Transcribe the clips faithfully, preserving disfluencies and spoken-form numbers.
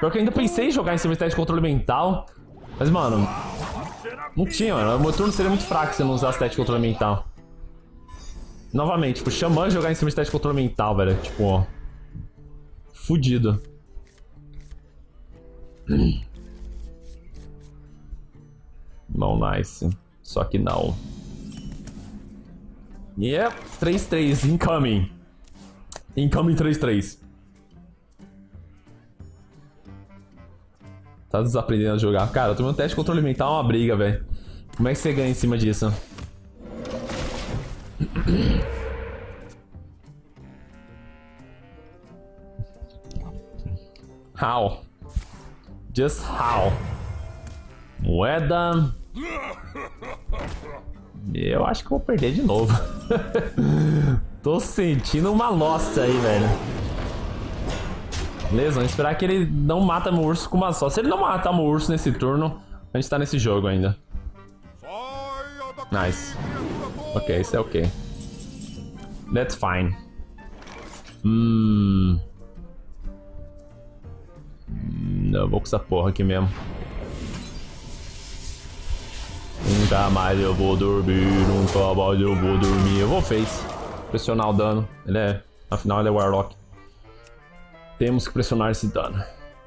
Pior que eu ainda pensei em jogar em cima de teste de controle mental. Mas, mano, não tinha, mano. O meu turno seria muito fraco se eu não usasse teste de controle mental. Novamente, tipo, Xamã jogar em cima de teste de controle mental, velho. Tipo, ó. Fudido. Não, nice. Só que não. Yep, três três, incoming. Incoming três três. Tá desaprendendo a jogar. Cara, eu tomei um teste de controle mental, é uma briga, velho. Como é que você ganha em cima disso? How? Just how? Moeda. Eu acho que vou perder de novo. Tô sentindo uma lost aí, velho. Beleza, vamos esperar que ele não mata meu urso com uma só. Se ele não matar meu urso nesse turno, a gente tá nesse jogo ainda. Nice. Ok, isso é ok. That's fine. Hum... Não, vou com essa porra aqui mesmo. Nunca mais eu vou dormir, nunca mais eu vou dormir. Eu vou face. Pressionar o dano. Ele é... Afinal ele é Warlock. Temos que pressionar esse dano.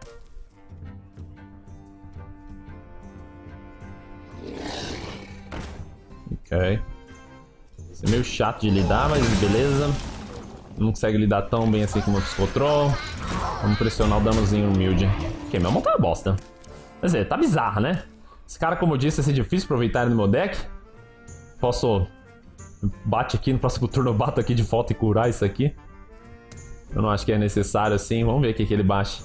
Ok. Isso é meio chato de lidar, mas beleza. Não consegue lidar tão bem assim como o Psicotrol. Vamos pressionar o danozinho humilde. Ok, minha mão tá uma bosta. Quer dizer, tá bizarra, né? Esse cara, como eu disse, vai ser difícil aproveitar ele no meu deck. Posso... Bate aqui, no próximo turno eu bato aqui de volta e curar isso aqui. Eu não acho que é necessário assim. Vamos ver o que, que ele baixa.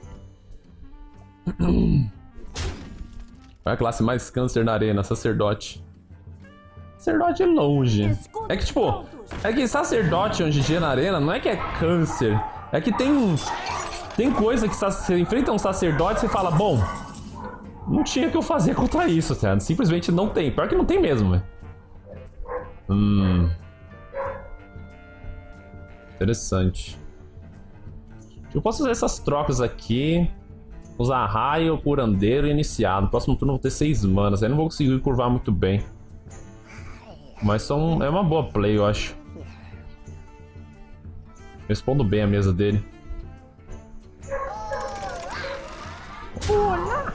Qual é a classe mais câncer na arena? Sacerdote. Sacerdote é longe. É que tipo... É que sacerdote hoje em dia na arena não é que é câncer. É que tem... Tem coisa que você enfrenta um sacerdote e você fala, bom... Não tinha o que eu fazer contra isso, tá? Simplesmente não tem. Pior que não tem mesmo, velho. Hum... Interessante. Eu posso usar essas trocas aqui. Usar raio, curandeiro e iniciado. No próximo turno eu vou ter seis manas. Aí não vou conseguir curvar muito bem. Mas são, é uma boa play, eu acho. Respondo bem a mesa dele. Olá!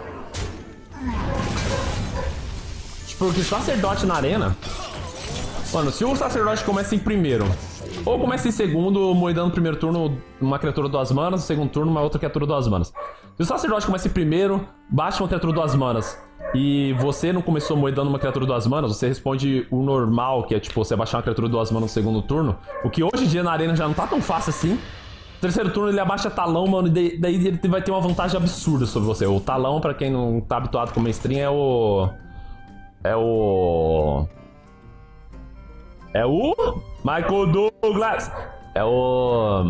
Porque sacerdote na arena... Mano, se o sacerdote começa em primeiro... Ou começa em segundo, moedando no primeiro turno uma criatura duas manas, no segundo turno uma outra criatura duas manas. Se o sacerdote começa em primeiro, baixa uma criatura duas manas, e você não começou moedando uma criatura duas manas, você responde o normal, que é tipo, você baixar uma criatura duas manas no segundo turno, o que hoje em dia na arena já não tá tão fácil assim. No terceiro turno ele abaixa talão, mano, e daí ele vai ter uma vantagem absurda sobre você. O talão, pra quem não tá habituado com mainstream, é o... É o... É o... Michael Douglas! É o...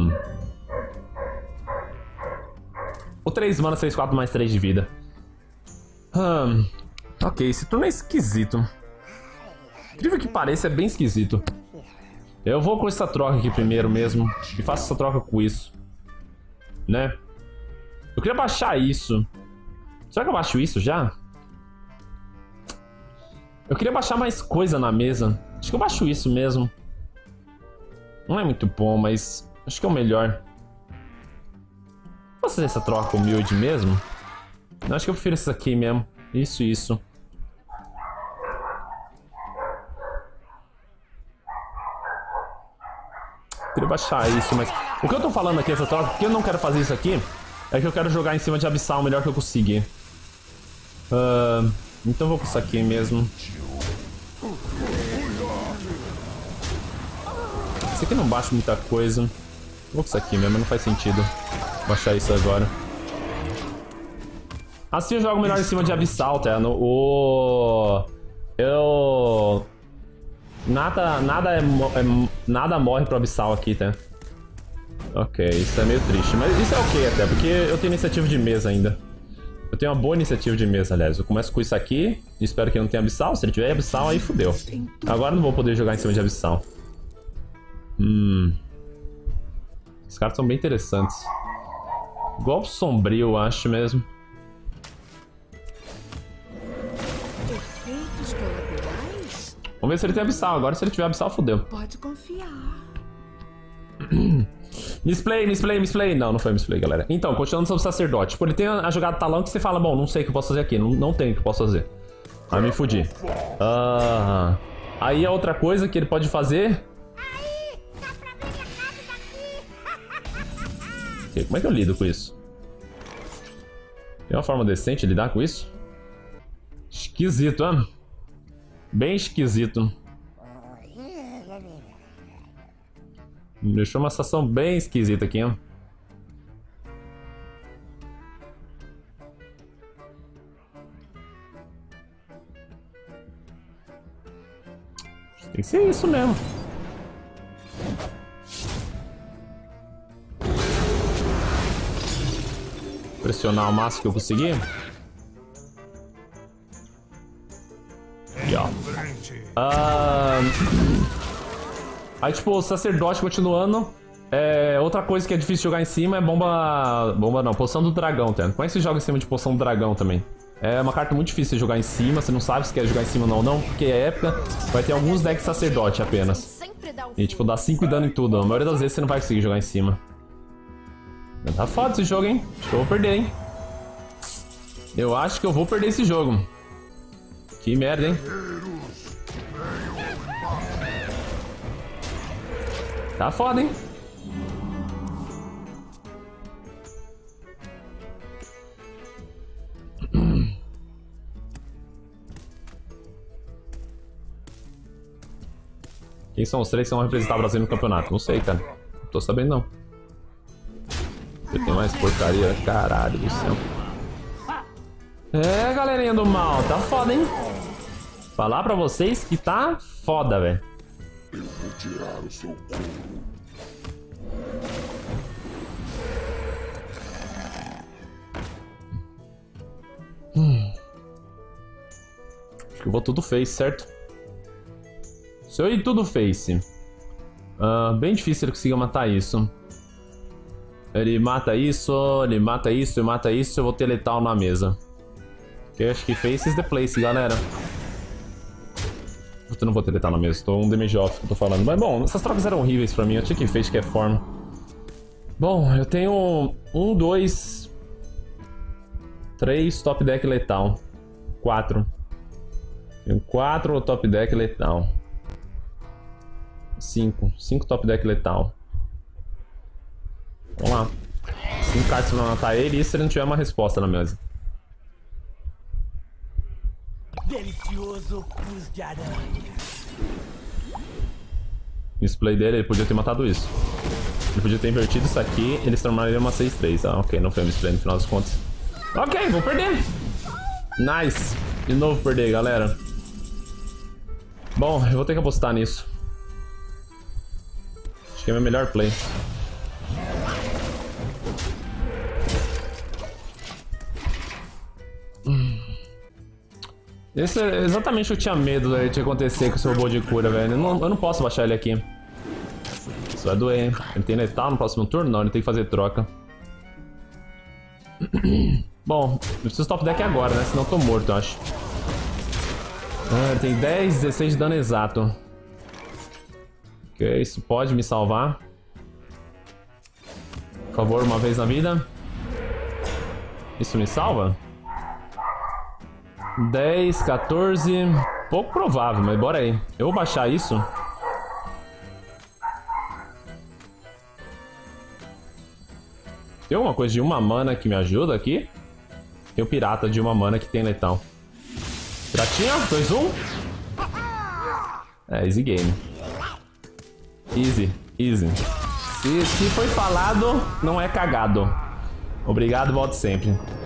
O três mana, seis, quatro mais três de vida. Hum... Ok, esse turno é esquisito. Incrível que pareça, é bem esquisito. Eu vou com essa troca aqui primeiro mesmo. E faço essa troca com isso. Né? Eu queria baixar isso. Será que eu baixo isso já? Eu queria baixar mais coisa na mesa. Acho que eu baixo isso mesmo. Não é muito bom, mas acho que é o melhor. Posso fazer essa troca humilde mesmo? Eu acho que eu prefiro isso aqui mesmo. Isso, isso. Eu queria baixar isso, mas... O que eu tô falando aqui, essa troca, porque eu não quero fazer isso aqui, é que eu quero jogar em cima de Abissal o melhor que eu conseguir. Uh, então eu vou com isso aqui mesmo. Esse aqui não baixa muita coisa. Vou com isso aqui mesmo, não faz sentido baixar isso agora. Assim eu jogo melhor em cima de Abissal, tá? No, o... Eu... Nada, nada, é, é, nada morre pro Abissal aqui, tá? Ok, isso é meio triste. Mas isso é ok até, porque eu tenho iniciativa de mesa ainda. Eu tenho uma boa iniciativa de mesa, aliás. Eu começo com isso aqui e espero que não tenha Abissal. Se ele tiver Abissal, aí fudeu. Agora não vou poder jogar em cima de Abissal. Hum... Os caras são bem interessantes. Golpe sombrio, acho mesmo. Efeitos colaterais? Vamos ver se ele tem abissal. Agora se ele tiver abissal, fodeu. Pode confiar. Misplay, misplay, misplay. Não, não foi misplay, galera. Então, continuando sobre o sacerdote. Tipo, ele tem a jogada talão que você fala, bom, não sei o que eu posso fazer aqui. Não, não tem o que eu posso fazer. Aí me fudi. Ah, aí a outra coisa que ele pode fazer... Okay, como é que eu lido com isso? Tem uma forma decente de lidar com isso? Esquisito, hein? Bem esquisito. Me deixou uma situação bem esquisita aqui, hein? Tem que ser isso mesmo. Pressionar o máximo que eu conseguir. E ó. Ah... Aí, tipo, o sacerdote continuando. É... Outra coisa que é difícil jogar em cima é bomba... Bomba não, poção do dragão, tá? Como é que você joga em cima de poção do dragão também? É uma carta muito difícil de jogar em cima. Você não sabe se quer jogar em cima ou não, não. Porque é época. Vai ter alguns decks sacerdote apenas. E, tipo, dá cinco dano em tudo. A maioria das vezes você não vai conseguir jogar em cima. Tá foda esse jogo, hein? Acho que eu vou perder, hein? Eu acho que eu vou perder esse jogo. Que merda, hein? Tá foda, hein? Quem são os três que vão representar o Brasil no campeonato? Não sei, cara. Não tô sabendo, não. Eu tenho mais porcaria, caralho do céu. É, galerinha do mal, tá foda, hein? Falar pra vocês que tá foda, velho. Eu vou tirar o seu couro. Hum. Acho que eu vou tudo face, certo? Se eu ir tudo face, uh, bem difícil ele conseguir matar isso. Ele mata isso, ele mata isso, ele mata isso, eu vou ter letal na mesa. Que eu acho que face is the place, galera. Eu não vou ter letal na mesa, tô um damage off que eu tô falando. Mas bom, essas trocas eram horríveis pra mim, eu tinha que face de qualquer forma. Bom, eu tenho um, dois, três top deck letal. Quatro. Tenho quatro top deck letal. Cinco. Cinco top deck letal. Vamos lá. Cinco cartas pra matar ele, e isso se ele não tiver uma resposta na mesa. Delicioso cruz de aranha. No display dele, ele podia ter matado isso. Ele podia ter invertido isso aqui, eles transformariam uma seis três. Ah, ok, não foi um display no final das contas. Ok, vou perder. Nice. De novo perder, galera. Bom, eu vou ter que apostar nisso. Acho que é meu melhor play. Esse é exatamente o que eu tinha medo de acontecer com esse robô de cura, velho. Eu não, eu não posso baixar ele aqui. Isso vai doer, hein? Ele tem letal no próximo turno? Não, ele tem que fazer troca. Bom, eu preciso top deck agora, né? Senão eu tô morto, eu acho. Ah, ele tem dez, dezesseis de dano exato. Ok, isso pode me salvar. Por favor, uma vez na vida. Isso me salva? dez, quatorze... Pouco provável, mas bora aí. Eu vou baixar isso. Tem alguma coisa de uma mana que me ajuda aqui? Tem o pirata de uma mana que tem letal. Piratinha, dois, um. É, easy game. Easy, easy. Se, se foi falado, não é cagado. Obrigado, volte sempre.